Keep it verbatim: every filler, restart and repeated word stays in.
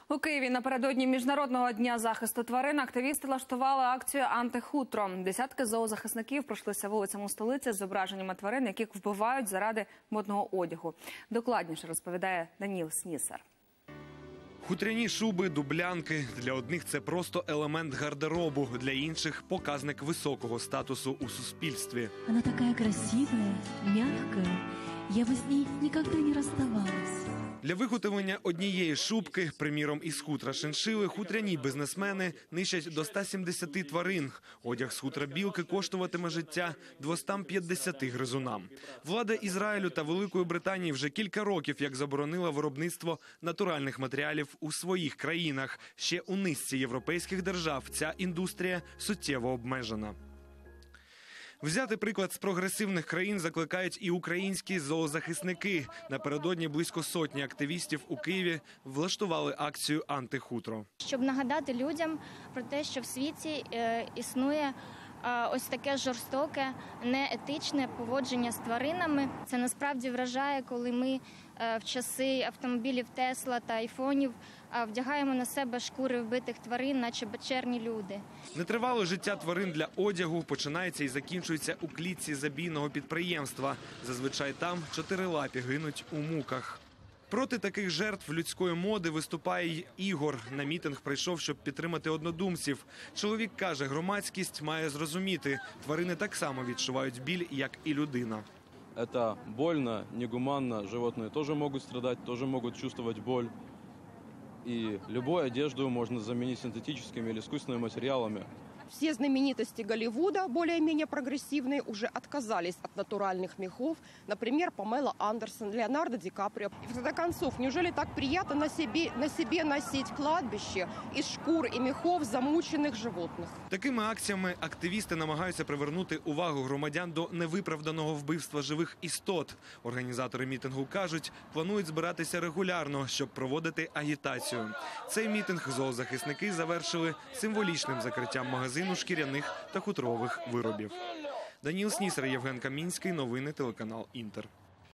У Києві напередодні Міжнародного дня захисту тварин активісти влаштували акцію «Антихутро». Десятки зоозахисників пройшлися вулицями столиці з зображеннями тварин, яких вбивають заради модного одягу. Докладніше розповідає Даніл Снісар. Хутряні шуби, дублянки. Для одних це просто елемент гардеробу, для інших – показник високого статусу у суспільстві. Вона така красива, м'яка. Я б з нею ніколи не розставалась. Для виготовлення однієї шубки, приміром із хутра шиншили, хутряні бізнесмени нищать до ста сімдесяти тварин. Одяг з хутра білки коштуватиме життя двостам п'ятдесяти гризунам. Влада Ізраїлю та Великої Британії вже кілька років як заборонила виробництво натуральних матеріалів у своїх країнах. Ще у низці європейських держав ця індустрія суттєво обмежена. Взяти приклад з прогресивних країн закликають і українські зоозахисники. Напередодні близько сотні активістів у Києві влаштували акцію «Антихутро». Щоб нагадати людям про те, що в світі е, існує е, ось таке жорстоке, неетичне поводження з тваринами. Це насправді вражає, коли ми е, в часи автомобілів Тесла та айфонів е, вдягаємо на себе шкури вбитих тварин, наче печерні люди. Нетривале життя тварин для одягу починається і закінчується у клітці забійного підприємства. Зазвичай там чотирилапі гинуть у муках. Проти таких жертв людської моди виступає й Ігор. На мітинг прийшов, щоб підтримати однодумців. Чоловік каже, громадськість має зрозуміти, тварини так само відчувають біль, як і людина. Это больно, негуманно, животные тоже могут страдать, тоже могут чувствовать боль. И любую одежду можно заменить синтетическими или искусственными материалами. Все знаменитости Голливуда, более-менее прогрессивные, уже отказались от натуральных мехов. Например, Памела Андерсон, Леонардо Ди Каприо. И в конце концов, неужели так приятно на себе, на себе носить кладбище из шкур и мехов замученных животных? Такими акціями активісти намагаються привернути увагу громадян до невиправданого вбивства живих істот. Організатори мітингу кажуть, планують збиратися регулярно, щоб проводити агітацію. Цей мітинг зоозахисники завершили символічним закриттям магазину шкіряних та хутрових виробів. Даніл Снісар, Євген Камінський. Новини телеканал «Інтер».